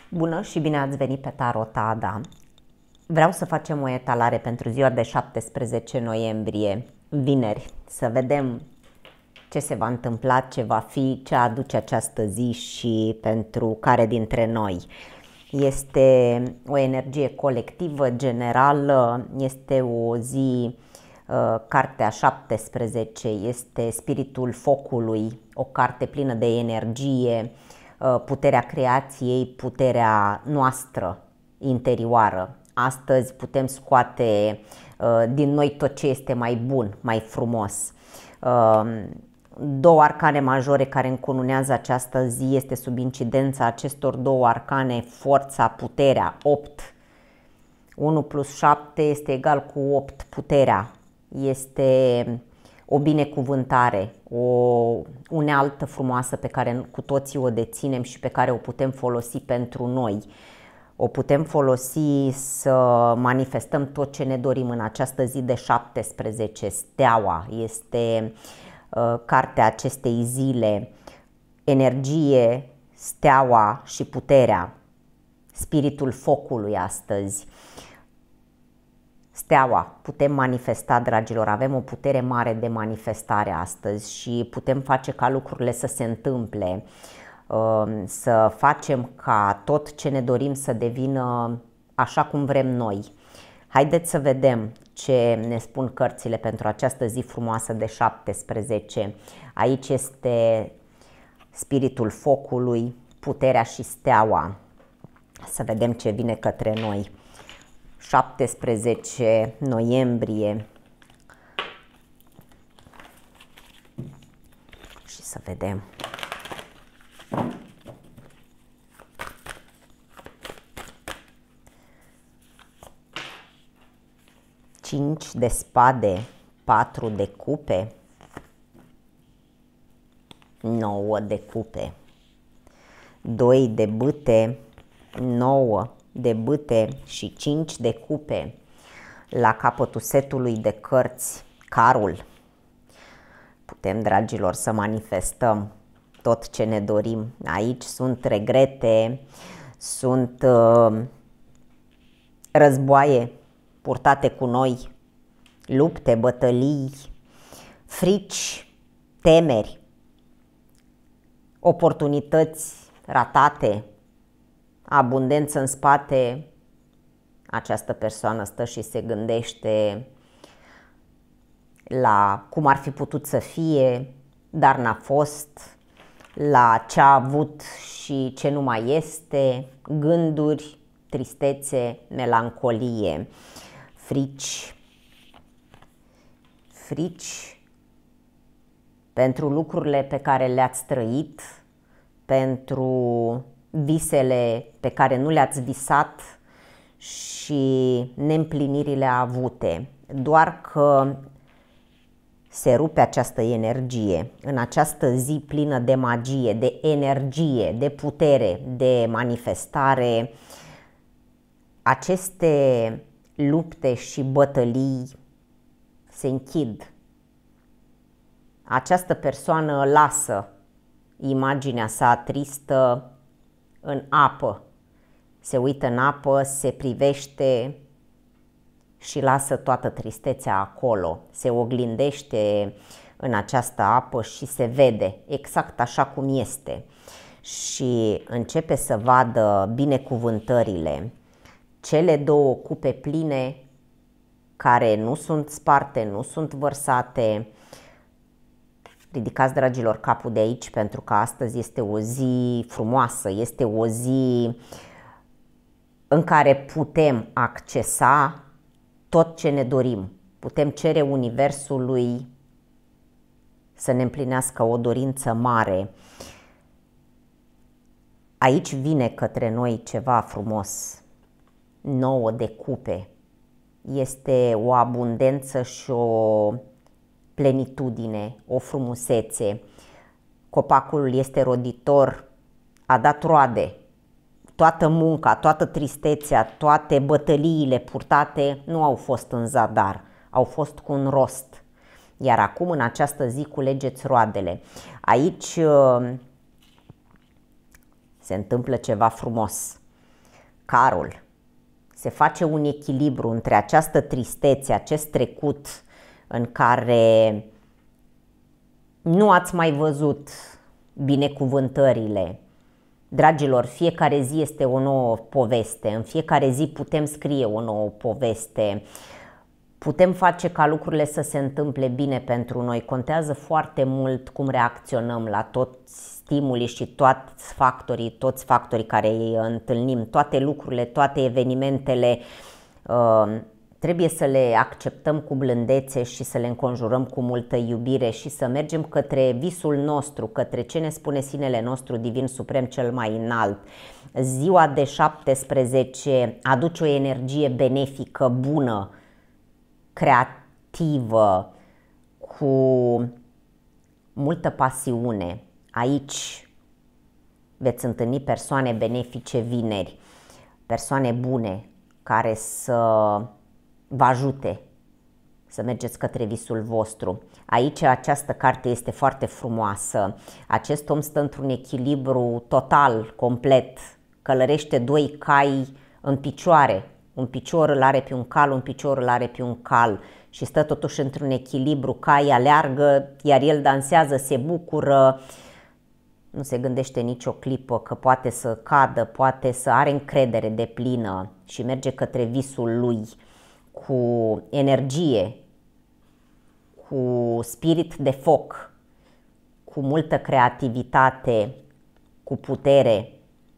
Bună și bine ați venit pe Tarot Ada. Vreau să facem o etalare pentru ziua de 17 noiembrie, vineri, să vedem ce se va întâmpla, ce va fi, ce aduce această zi și pentru care dintre noi. Este o energie colectivă, generală, este o zi, cartea 17, este spiritul focului, o carte plină de energie, puterea creației, puterea noastră interioară. Astăzi putem scoate din noi tot ce este mai bun, mai frumos. Două arcane majore care încununează această zi, este sub incidența acestor două arcane forța, puterea, 8. 1 plus 7 este egal cu 8, puterea. Este o binecuvântare, o unealtă frumoasă pe care cu toții o deținem și pe care o putem folosi pentru noi. O putem folosi să manifestăm tot ce ne dorim în această zi de 17. Steaua este cartea acestei zile, energie, steaua și puterea, spiritul focului astăzi. Steaua, putem manifesta, dragilor, avem o putere mare de manifestare astăzi și putem face ca lucrurile să se întâmple, să facem ca tot ce ne dorim să devină așa cum vrem noi. Haideți să vedem ce ne spun cărțile pentru această zi frumoasă de 17. Aici este spiritul focului, puterea și steaua. Să vedem ce vine către noi. 17 noiembrie și să vedem. Cinci de spade, 4 de cupe, 9 de cupe, 2 de bâte, 9 de bâte și 5 de cupe. La capătul setului de cărți, carul. Putem, dragilor, să manifestăm tot ce ne dorim. Aici sunt regrete, sunt războaie purtate cu noi, lupte, bătălii, frici, temeri, oportunități ratate, abundență în spate. Această persoană stă și se gândește la cum ar fi putut să fie, dar n-a fost, la ce a avut și ce nu mai este, gânduri, tristețe, melancolie, frici pentru lucrurile pe care le-ați trăit, pentru visele pe care nu le-ați visat și neîmplinirile avute. Doar că se rupe această energie în această zi plină de magie, de energie, de putere, de manifestare. Aceste lupte și bătălii se închid. Această persoană lasă imaginea sa tristă în apă, se uită în apă, se privește și lasă toată tristețea acolo, se oglindește în această apă și se vede exact așa cum este și începe să vadă binecuvântările, cele două cupe pline care nu sunt sparte, nu sunt vărsate. Ridicați, dragilor, capul de aici, pentru că astăzi este o zi frumoasă, este o zi în care putem accesa tot ce ne dorim. Putem cere Universului să ne împlinească o dorință mare. Aici vine către noi ceva frumos. 9 de cupe. Este o abundență și o plenitudine, o frumusețe. Copacul este roditor, a dat roade. Toată munca, toată tristețea, toate bătăliile purtate nu au fost în zadar, au fost cu un rost. Iar acum, în această zi, culegeți roadele. Aici se întâmplă ceva frumos. Carul. Se face un echilibru între această tristețe, acest trecut în care nu ați mai văzut binecuvântările. Dragilor, fiecare zi este o nouă poveste, în fiecare zi putem scrie o nouă poveste, putem face ca lucrurile să se întâmple bine pentru noi. Contează foarte mult cum reacționăm la toți stimulii și toți factorii care îi întâlnim, toate lucrurile, toate evenimentele. Trebuie să le acceptăm cu blândețe și să le înconjurăm cu multă iubire și să mergem către visul nostru, către ce ne spune sinele nostru divin suprem cel mai înalt. Ziua de 17 aduce o energie benefică, bună, creativă, cu multă pasiune. Aici veți întâlni persoane benefice vineri, persoane bune care să vă ajute să mergeți către visul vostru. Aici această carte este foarte frumoasă. Acest om stă într-un echilibru total, complet. Călărește doi cai în picioare. Un picior îl are pe un cal, un picior îl are pe un cal și stă totuși într-un echilibru. Caii aleargă, iar el dansează, se bucură. Nu se gândește nicio clipă că poate să cadă, poate să are încredere deplină și merge către visul lui cu energie, cu spirit de foc, cu multă creativitate, cu putere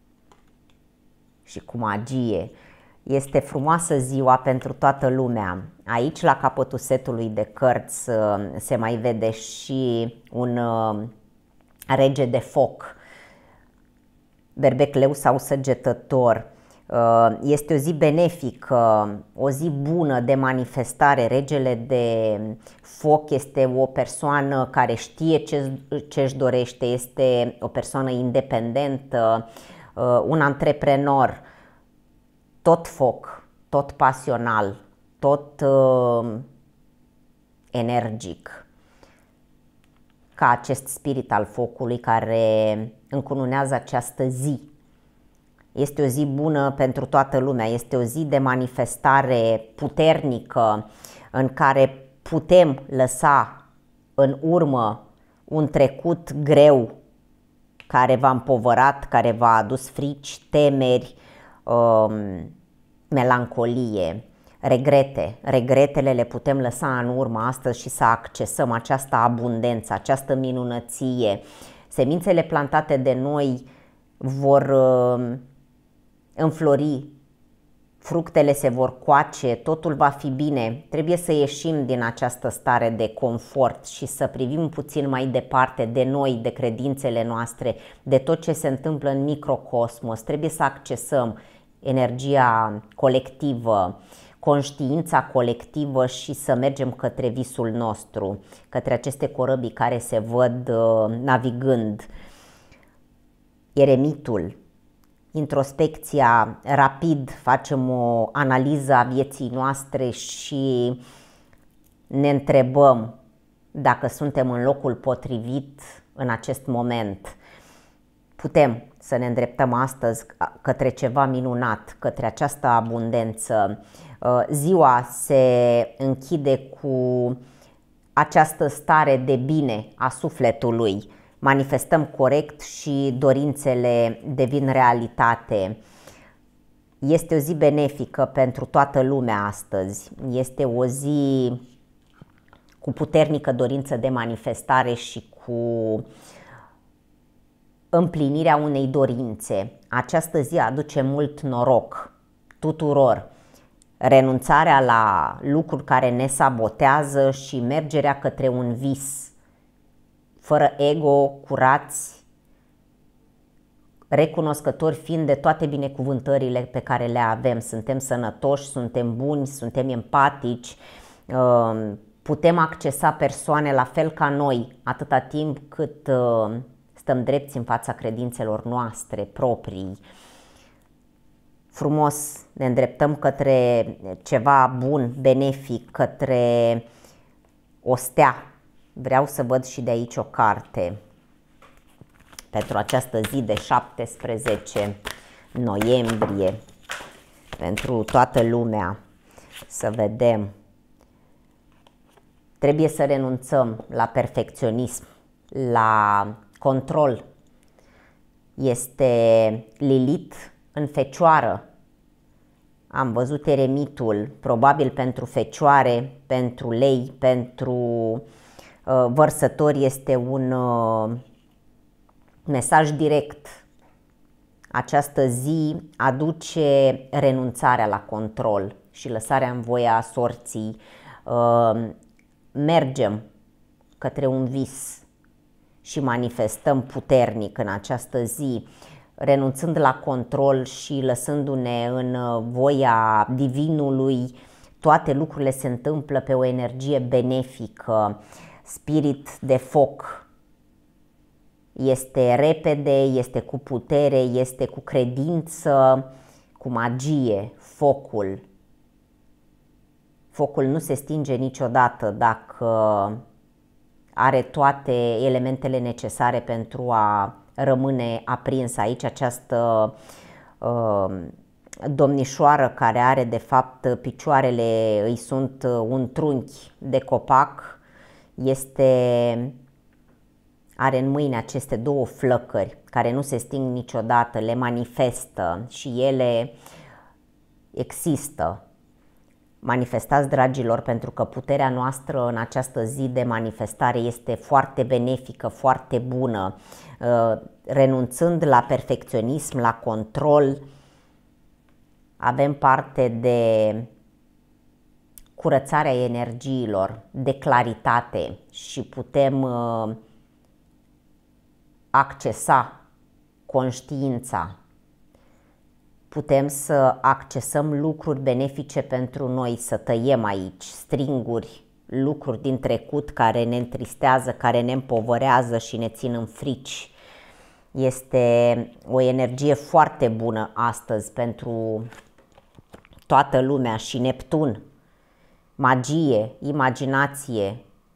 și cu magie. Este frumoasă ziua pentru toată lumea. Aici, la capătul setului de cărți, se mai vede și un rege de foc, berbec, leu sau săgetător. Este o zi benefică, o zi bună de manifestare. Regele de foc este o persoană care știe ce își dorește, este o persoană independentă, un antreprenor, tot foc, tot pasional, tot energic, ca acest spirit al focului care încununează această zi. Este o zi bună pentru toată lumea, este o zi de manifestare puternică în care putem lăsa în urmă un trecut greu care v-a împovărat, care v-a adus frici, temeri, melancolie, regrete. Regretele le putem lăsa în urmă astăzi și să accesăm această abundență, această minunăție. Semințele plantate de noi vor înflori, fructele se vor coace, totul va fi bine. Trebuie să ieșim din această stare de confort și să privim puțin mai departe de noi, de credințele noastre, de tot ce se întâmplă în microcosmos. Trebuie să accesăm energia colectivă, conștiința colectivă și să mergem către visul nostru, către aceste corăbii care se văd navigând. Eremitul, introspecția, rapid facem o analiză a vieții noastre și ne întrebăm dacă suntem în locul potrivit în acest moment. Putem să ne îndreptăm astăzi către ceva minunat, către această abundență. Ziua se închide cu această stare de bine a sufletului. Manifestăm corect și dorințele devin realitate. Este o zi benefică pentru toată lumea astăzi. Este o zi cu puternică dorință de manifestare și cu împlinirea unei dorințe. Această zi aduce mult noroc tuturor. Renunțarea la lucruri care ne sabotează și mergerea către un vis. Fără ego, curați, recunoscători fiind de toate binecuvântările pe care le avem. Suntem sănătoși, suntem buni, suntem empatici, putem accesa persoane la fel ca noi, atâta timp cât stăm drepți în fața credințelor noastre proprii. Frumos ne îndreptăm către ceva bun, benefic, către o stea. Vreau să văd și de aici o carte pentru această zi de 17 noiembrie. pentru toată lumea. Să vedem. Trebuie să renunțăm la perfecționism, la control. Este Lilith în Fecioară. Am văzut eremitul, probabil pentru Fecioare, pentru Lei, pentru Vărsători este un mesaj direct. Această zi aduce renunțarea la control și lăsarea în voia sorții. Mergem către un vis și manifestăm puternic în această zi, renunțând la control și lăsându-ne în voia Divinului. Toate lucrurile se întâmplă pe o energie benefică, spirit de foc. Este repede, este cu putere, este cu credință, cu magie, focul. Focul nu se stinge niciodată dacă are toate elementele necesare pentru a rămâne aprins. Aici această domnișoară care are de fapt picioarele îi sunt un trunchi de copac, are în mâini aceste două flăcări care nu se sting niciodată, le manifestă și ele există. Manifestați, dragilor, pentru că puterea noastră în această zi de manifestare este foarte benefică, foarte bună. Renunțând la perfecționism, la control, avem parte de curățarea energiilor, de claritate și putem accesa conștiința. Putem să accesăm lucruri benefice pentru noi, să tăiem aici stringuri, lucruri din trecut care ne întristează, care ne împovărează și ne țin în frici. Este o energie foarte bună astăzi pentru toată lumea și Neptun, magie, imaginație.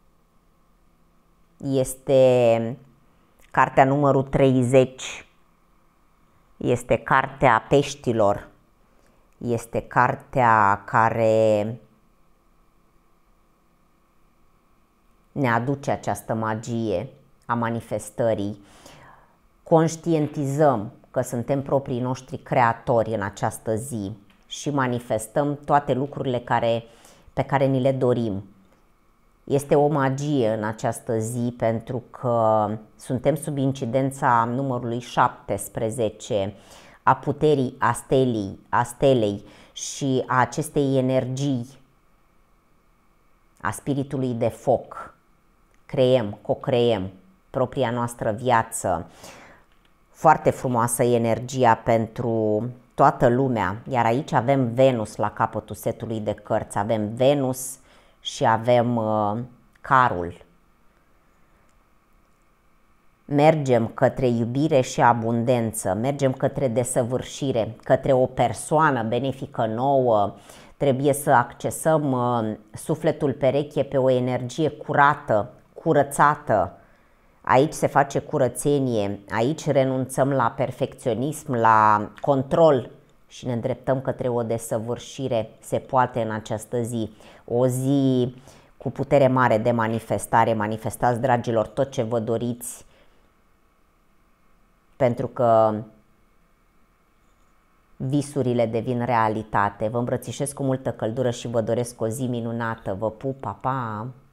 Este cartea numărul 30. Este cartea peștilor, este cartea care ne aduce această magie a manifestării. Conștientizăm că suntem proprii noștri creatori în această zi și manifestăm toate lucrurile pe care ni le dorim. Este o magie în această zi pentru că suntem sub incidența numărului 17, a puterii a stelei și a acestei energii, a spiritului de foc. Creăm, co-creăm propria noastră viață. Foarte frumoasă energia pentru toată lumea, iar aici avem Venus la capătul setului de cărți, avem Venus și avem carul. Mergem către iubire și abundență, mergem către desăvârșire, către o persoană benefică nouă. Trebuie să accesăm sufletul pereche pe o energie curată, curățată. Aici se face curățenie, aici renunțăm la perfecționism, la control și ne îndreptăm către o desăvârșire. Se poate în această zi, o zi cu putere mare de manifestare. Manifestați, dragilor, tot ce vă doriți, pentru că visurile devin realitate. Vă îmbrățișez cu multă căldură și vă doresc o zi minunată. Vă pup, pa, pa!